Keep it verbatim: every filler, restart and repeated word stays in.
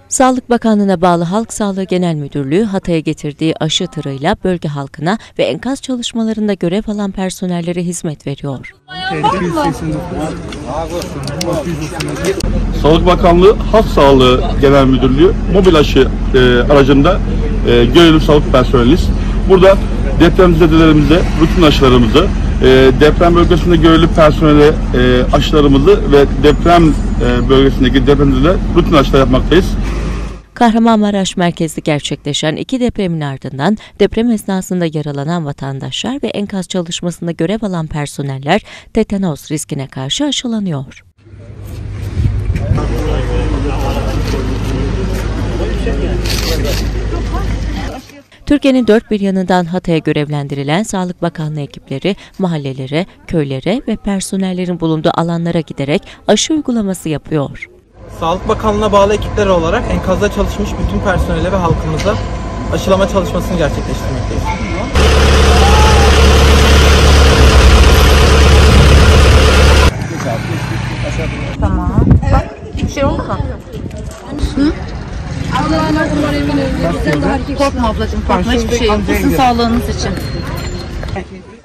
Sağlık Bakanlığı'na bağlı Halk Sağlığı Genel Müdürlüğü, Hatay'a getirdiği aşı tırıyla bölge halkına ve enkaz çalışmalarında görev alan personellere hizmet veriyor. Sağlık Bakanlığı Halk Sağlığı Genel Müdürlüğü mobil aşı e, aracında e, görevli sağlık personeliyiz. Burada depremzedelerimize rutin aşılarımızı, e, deprem bölgesinde görevli personele e, aşılarımızı ve deprem e, bölgesindeki depremzedelere rutin aşılar yapmaktayız. Kahramanmaraş merkezli gerçekleşen iki depremin ardından deprem esnasında yaralanan vatandaşlar ve enkaz çalışmasında görev alan personeller tetanoz riskine karşı aşılanıyor. Türkiye'nin dört bir yanından Hatay'a görevlendirilen Sağlık Bakanlığı ekipleri mahallelere, köylere ve personellerin bulunduğu alanlara giderek aşı uygulaması yapıyor. Sağlık Bakanlığı'na bağlı ekipler olarak enkazda çalışmış bütün personele ve halkımıza aşılama çalışmasını gerçekleştirmekteyiz. Tamam. Bak, bir şey oldu mu? Hı? Korkma ablacığım, korkma, hiçbir şey yok. Sizin sağlığınız için.